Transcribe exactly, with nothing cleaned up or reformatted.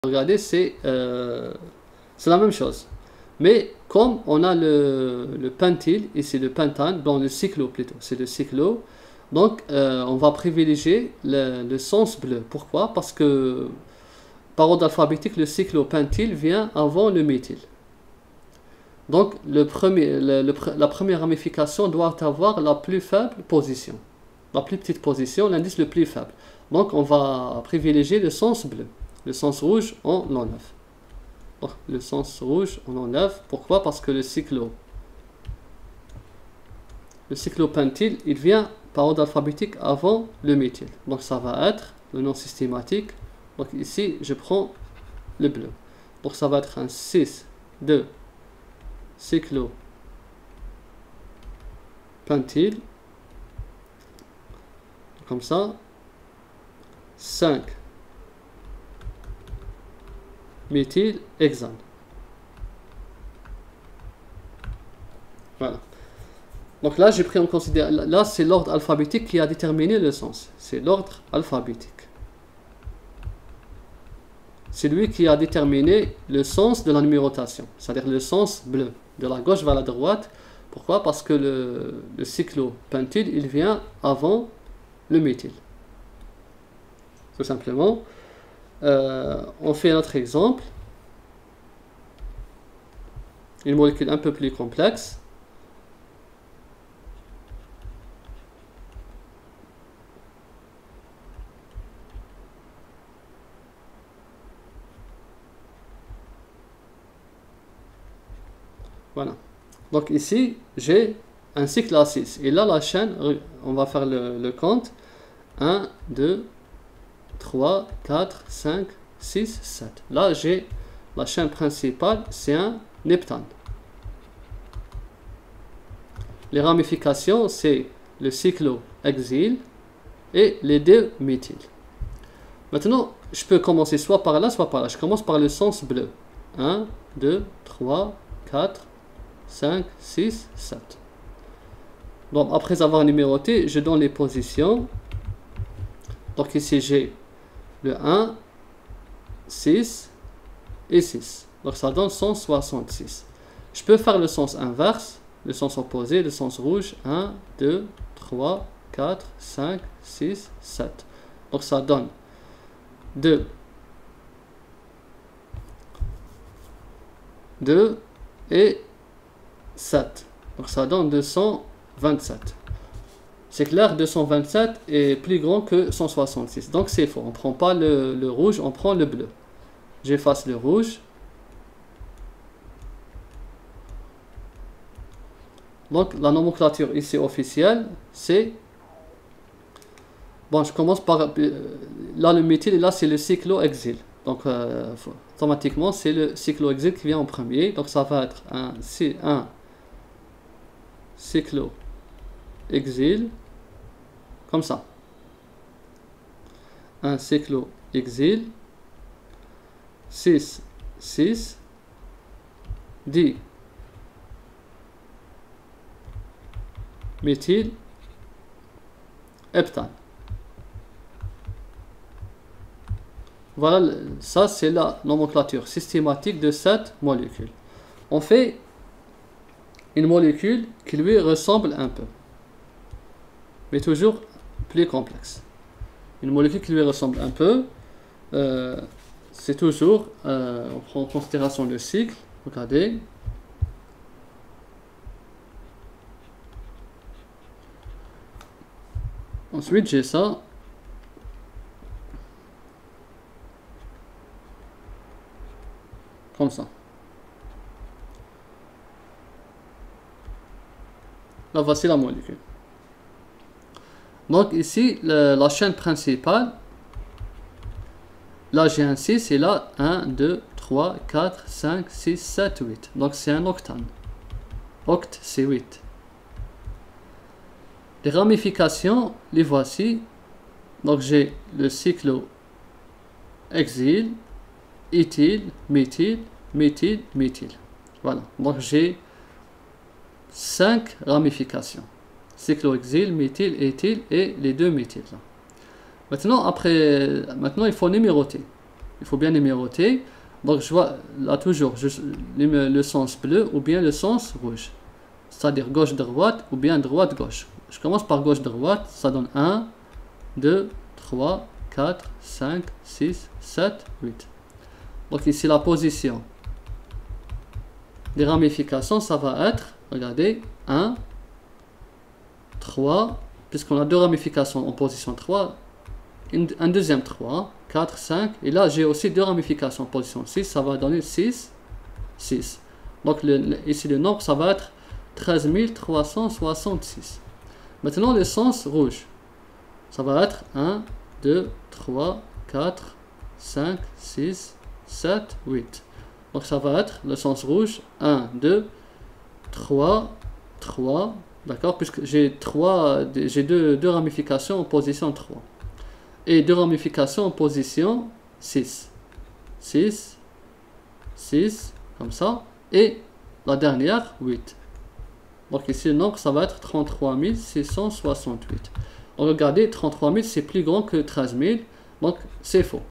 Regardez, c'est euh, la même chose. Mais comme on a le, le pentyl, ici le pentane, dans le cyclo plutôt, c'est le cyclo, donc euh, on va privilégier le, le sens bleu. Pourquoi? Parce que par ordre alphabétique, le cyclopentyl vient avant le méthyle. Donc le premier, le, le, la première ramification doit avoir la plus faible position, la plus petite position, l'indice le plus faible. Donc on va privilégier le sens bleu. Le sens rouge, on l'enlève. Donc, le sens rouge, on enlève. Pourquoi? Parce que le cyclo, le cyclopentyl, il vient par ordre alphabétique avant le méthyle. Donc, ça va être le nom systématique. Donc, ici, je prends le bleu. Donc, ça va être un six, deux, cyclopentyl. Comme ça. cinq. méthyle hexane. Voilà. Donc là, j'ai pris en considération. Là, c'est l'ordre alphabétique qui a déterminé le sens. C'est l'ordre alphabétique. C'est lui qui a déterminé le sens de la numérotation, c'est-à-dire le sens bleu, de la gauche vers la droite. Pourquoi? Parce que le, le cyclopentyl, il vient avant le méthyle. Tout simplement. Euh, on fait un autre exemple. Une molécule un peu plus complexe. Voilà. Donc ici, j'ai un cycle à six. Et là, la chaîne, on va faire le, le compte. un, deux, trois, quatre, cinq, six, sept. Là, j'ai la chaîne principale, c'est un heptane. Les ramifications, c'est le cyclohexyle et les deux méthyles. Maintenant, je peux commencer soit par là, soit par là. Je commence par le sens bleu. un, deux, trois, quatre, cinq, six, sept. Donc, après avoir numéroté, je donne les positions. Donc, ici, j'ai le un, six et six. Donc ça donne cent soixante-six. Je peux faire le sens inverse, le sens opposé, le sens rouge. un, deux, trois, quatre, cinq, six, sept. Donc ça donne deux, deux et sept. Donc ça donne deux cent vingt-sept. C'est clair, deux cent vingt-sept est plus grand que cent soixante-six. Donc c'est faux. On ne prend pas le, le rouge, on prend le bleu. J'efface le rouge. Donc la nomenclature ici officielle, c'est... Bon, je commence par... Là, le méthyle, et là, c'est le cyclohexyle. Donc euh, automatiquement, c'est le cyclohexyle qui vient en premier. Donc ça va être un, un cyclohexyle. Comme ça. Un cyclohexyle. six, six. dix. Méthyle. Heptane. Voilà, ça c'est la nomenclature systématique de cette molécule. On fait une molécule qui lui ressemble un peu. Mais toujours plus complexe. Une molécule qui lui ressemble un peu, euh, c'est toujours, euh, on prend en considération le cycle, regardez. Ensuite, j'ai ça. Comme ça. Là, voici la molécule. Donc ici, le, la chaîne principale, là j'ai un six et là un, deux, trois, quatre, cinq, six, sept, huit. Donc c'est un octane. Oct, c'est huit. Les ramifications, les voici. Donc j'ai le cyclohexyle, éthyle, méthyle, méthyle, méthyle. Voilà. Donc j'ai cinq ramifications. Cyclohexyle, méthyle, éthyle et les deux méthyles. Maintenant, après, maintenant, il faut numéroter. il faut bien numéroter. Donc je vois là toujours je, le, le sens bleu ou bien le sens rouge. C'est-à-dire gauche-droite ou bien droite-gauche. Je commence par gauche-droite, ça donne un, deux, trois, quatre, cinq, six, sept, huit. Donc ici la position des ramifications, ça va être, regardez, un, trois, puisqu'on a deux ramifications en position trois, une, un deuxième trois, quatre, cinq, et là j'ai aussi deux ramifications en position six, ça va donner six, six. Donc le, le, ici le nombre, ça va être treize mille trois cent soixante-six. Maintenant le sens rouge, ça va être un, deux, trois, quatre, cinq, six, sept, huit. Donc ça va être le sens rouge, un, deux, trois, trois, d'accord, puisque j'ai trois, j'ai deux, deux ramifications en position trois. Et deux ramifications en position six. six, six, comme ça. Et la dernière, huit. Donc ici le nombre, ça va être trente-trois mille six cent soixante-huit. Donc regardez, trente-trois mille c'est plus grand que treize mille. Donc c'est faux.